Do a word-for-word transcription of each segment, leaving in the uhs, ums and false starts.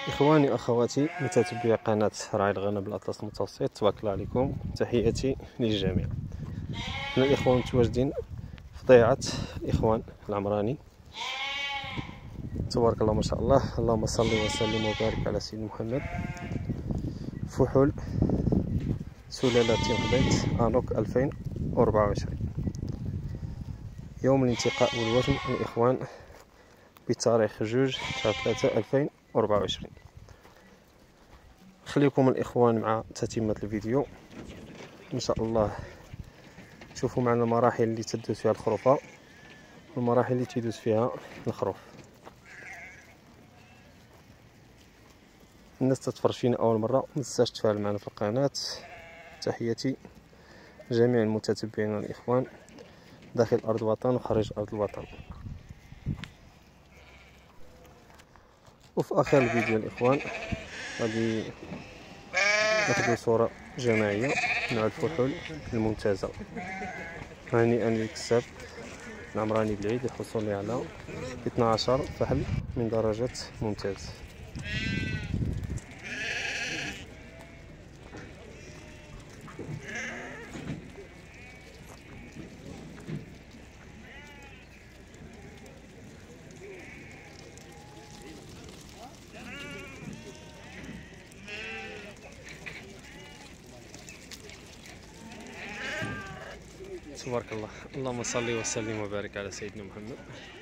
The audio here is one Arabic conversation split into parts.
إخواني أخواتي متتبعي قناة راعي الغنم بالأطلس المتوسط، تبارك الله عليكم، تحياتي للجميع. حنا الإخوان متواجدين في ضيعة إخوان العمراني، تبارك الله ما شاء الله. اللهم صل وسلم وبارك على سيدنا محمد. فحول سلالة تنقبيت انوك ألفين وأربعة وعشرين، يوم الانتقاء والوزن الإخوان بتاريخ جوج شهر ثلاثة ألفين وأربعة وعشرين. خليكم الإخوان مع تتمة الفيديو إن شاء الله. شوفوا معنا المراحل اللي تدوز فيها الخروفة والمراحل اللي تدوز فيها الخروف. الناس تتفرج فينا أول مرة متنساش تفاعل معنا في القناة. تحياتي جميع المتتبعين والإخوان داخل أرض الوطن وخارج أرض الوطن. وفي آخر الفيديو الإخوان غادي ناخذ صورة جماعية مع الفحول الممتازة. هنيئا للكساب العمراني بالعيد للحصول على اثنا عشر فحل من درجة ممتاز. تبارك الله، اللهم صل وسلم وبارك على سيدنا محمد.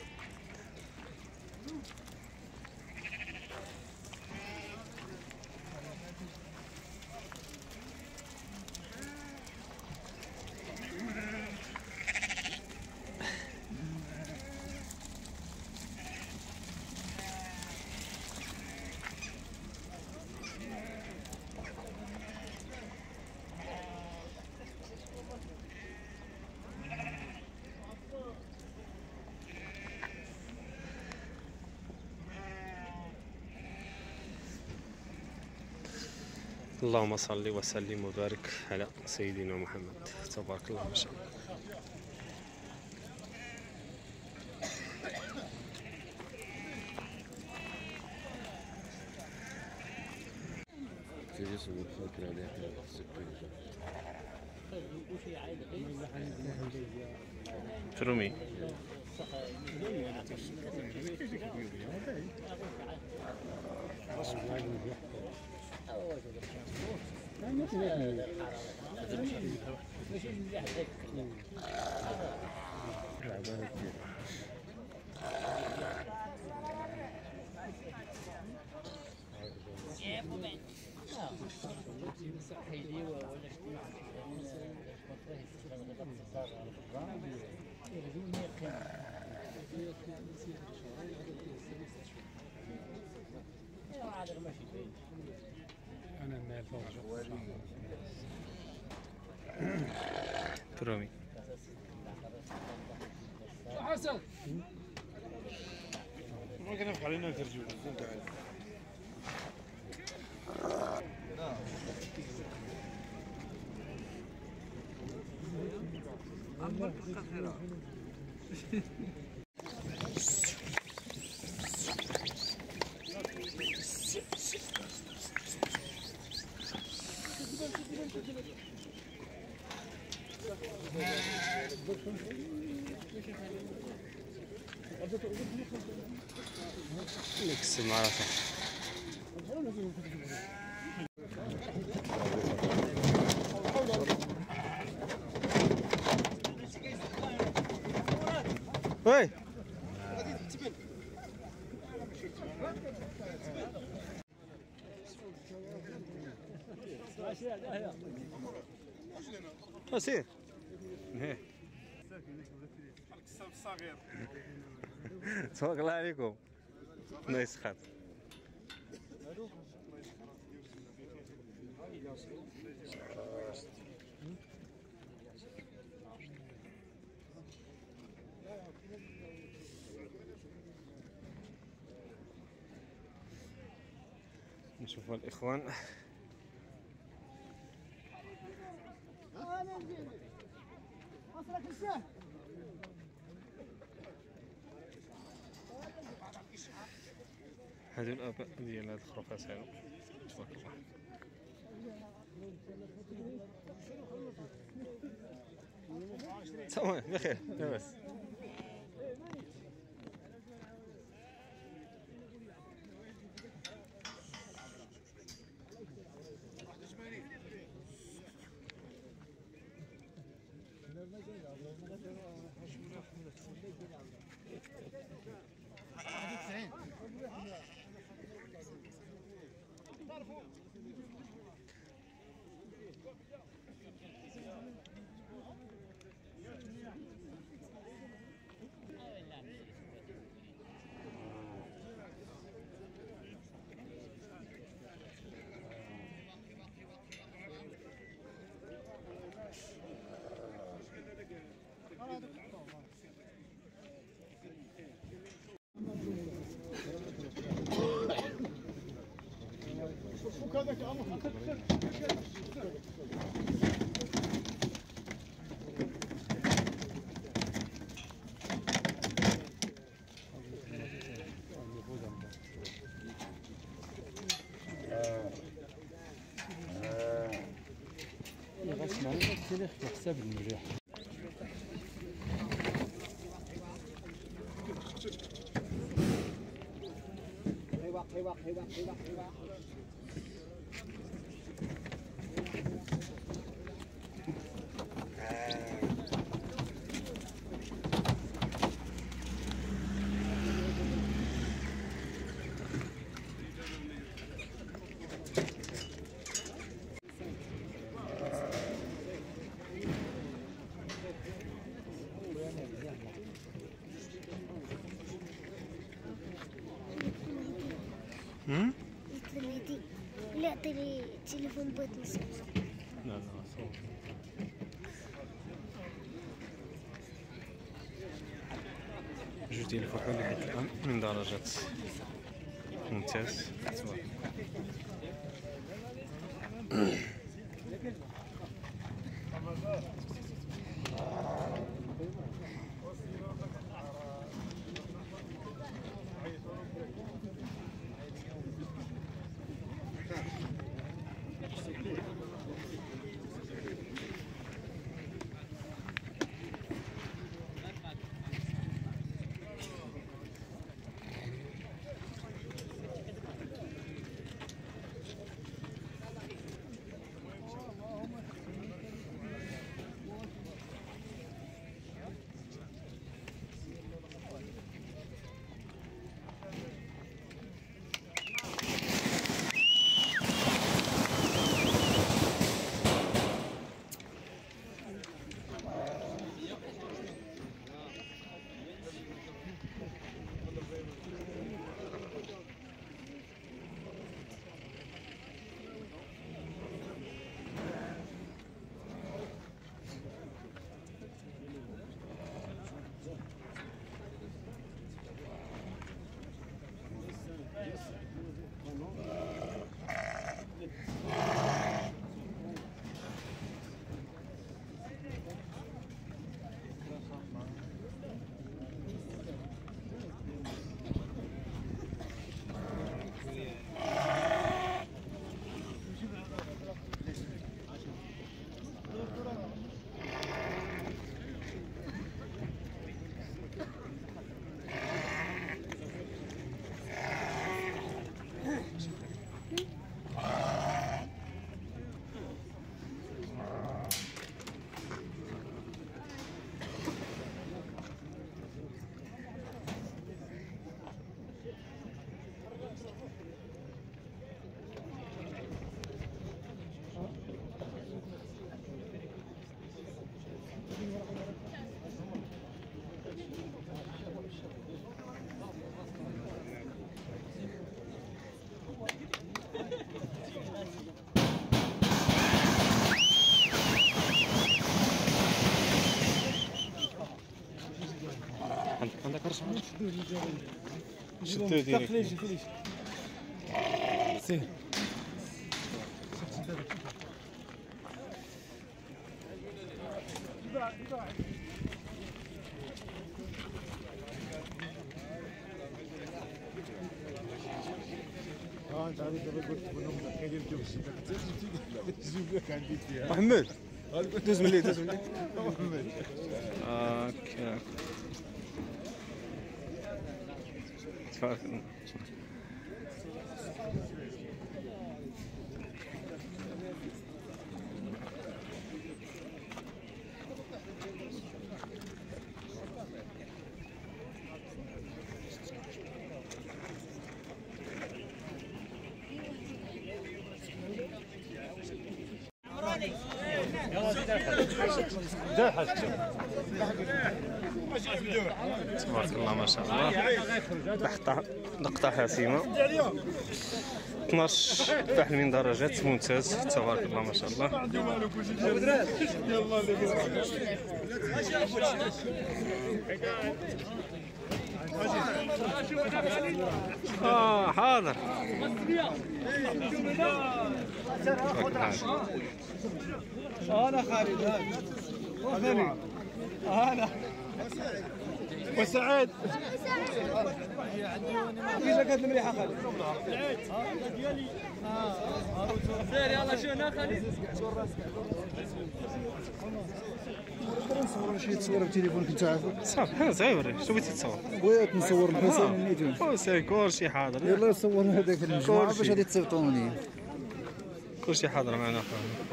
اللهم صل وسلم وبارك على سيدنا محمد. تبارك الله ما شاء الله. ترومي ترومي حسن ما كنف علينا الرجول نكسب مع راسك. وي سير تبارك الله عليكم. نايس خات. نشوفوا الإخوان. هادو الاباء ديال هاد الخرفات هادو تبارك الله. تمام بخير لاباس. غسمع التاريخ في حساب المريح. هيوق هيوق هيوق هيوق هيوق امم يطلب لا يعطيني تليفون بغيت نصور. لا لا صور. جوج ديال الفحول لحد الان من درجات ممتاز. عندك رشح شدو ديريكت سير محمد دوز ملي دوز ملي هاكا تبارك الله. تبارك الله ما شاء الله. لقطة لقطة حاسمة. اثناش فحل من درجات ممتاز تبارك الله ما شاء الله. اه حاضر. انا خالد هذا انا وسعاد كيفاش كانت مليحه خالد ديالي سير يلا شوفنا خالد نقدر نصور شي تصويره بالتليفون كنت عارفه صافي صغير شنو بغيتي تصور؟ بغيت نصور الحسين النيتون كلشي كلشي حاضر. يلا صور هذاك المجموعه باش غادي تصيفطوا لي كلشي حاضر معنا اخويا.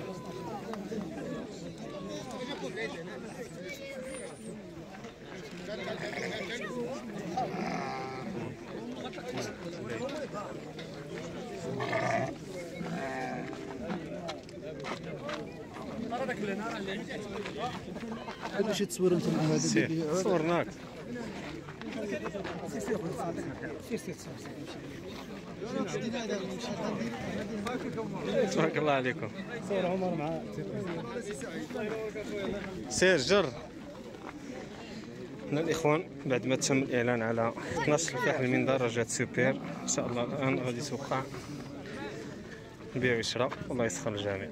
هذا شي تصوير انت مع هذا صورناك. تبارك الله عليكم. صور عمر مع سير جر. هنا الاخوان بعد ما تم الاعلان على اثناش الفحل من درجات سوبر ان شاء الله الان غادي توقع البيع والشراء. الله يسخر الجميع.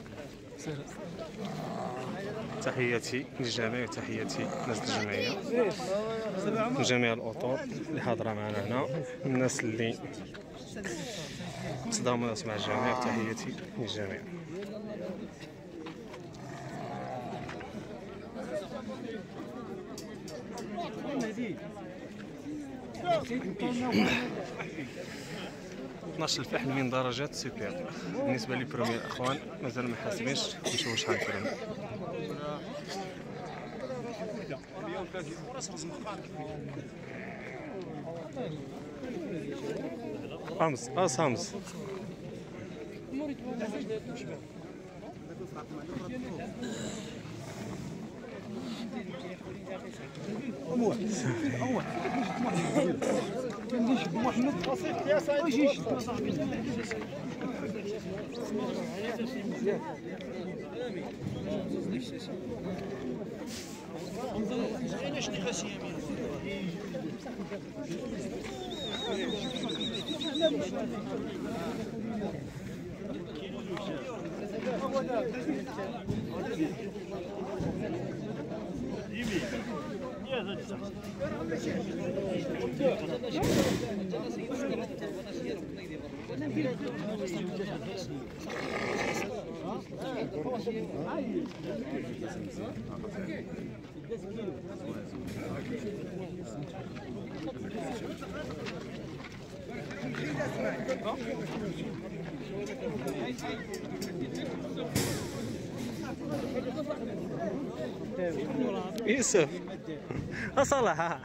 تحياتي للجميع وتحياتي للناس الجمعيه وجميع الاطر اللي حاضره معنا هنا، الناس اللي تضامنت مع الجميع. تحياتي للجميع. اثناش الفحل من درجات سوبر. بالنسبه لي بروميير اخوان مازال ما حاسبينش، نشوفوا شحال كاين. خمس اه خمس يوسف أصلها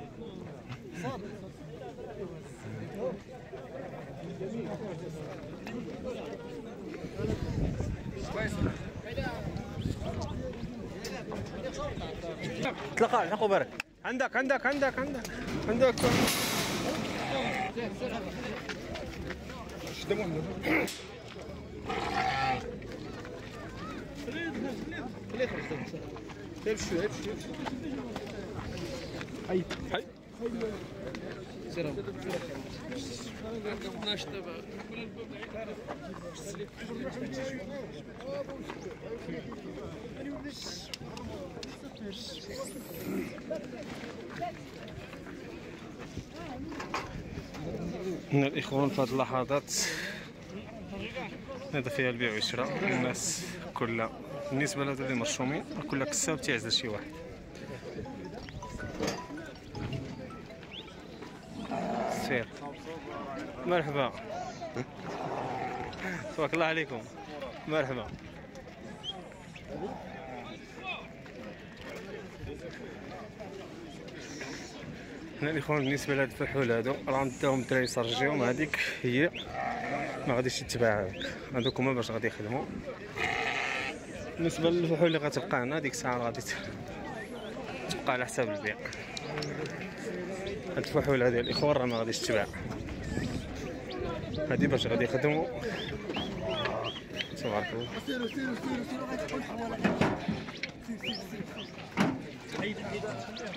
تلقى حقو برك. عندك عندك عندك عندك عندك هاي هاي سيرهم هنا الاخوان في هذه اللحظات هذا فيها البيع والشراء. الناس كلها بالنسبه لهذو اللي مرشومين كل كساب تيعزل شي واحد. سير مرحبا تبارك الله عليكم. مرحبا. هنا الاخوان بالنسبه لهاد الفحول هادو راه داهم الدراري يسرجيهم، هذيك هي ما غاديش تتباع، هذوك هما باش غادي يخدموا. بالنسبه للفحول اللي غتبقى هنا ديك الساعه غادي تبقى على حساب البيع. هاد الفحول هادي الاخوان راه ما غاديش تتباع، هادي باش غادي يخدموا. تبارك الله. سيروا سيروا سيروا سيروا غادي تكون حواله. حيد حيد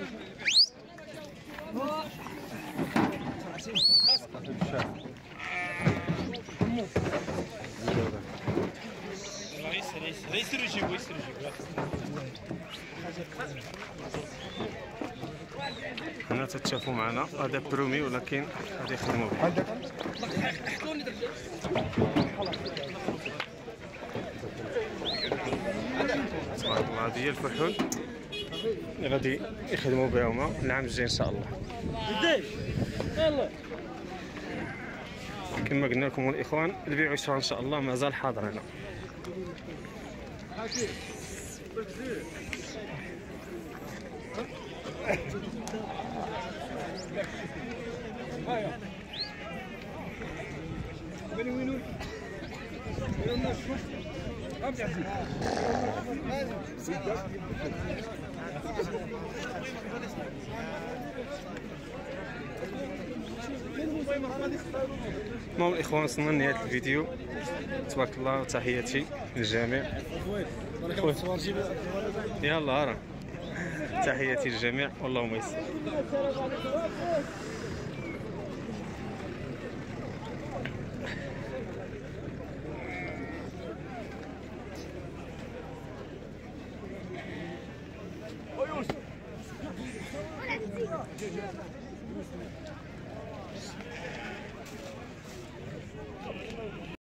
يسير يجيبو يسير يجيبو. هنا تتشافوا معنا هذا برومي ولكن غادي يخدموا به. تبارك الله. هذه هي الفحول اللي غادي يخدموا بها هما العام الجاي ان شاء الله. يلا كما قلنا لكم الاخوان البيع والشراء ان شاء الله مازال حاضر هنا. المهم الاخوان وصلنا لنهايه الفيديو. تبارك الله وتحياتي للجميع. يلا راه تحياتي للجميع والله يسر. ولا تزيد.